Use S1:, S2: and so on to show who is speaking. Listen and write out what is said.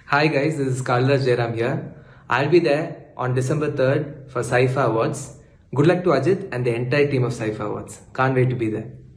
S1: Hi guys, this is Kalidas Jairam here. I'll be there on December 3rd for Saifa Awards. Good luck to Ajit and the entire team of Saifa Awards. Can't wait to be there.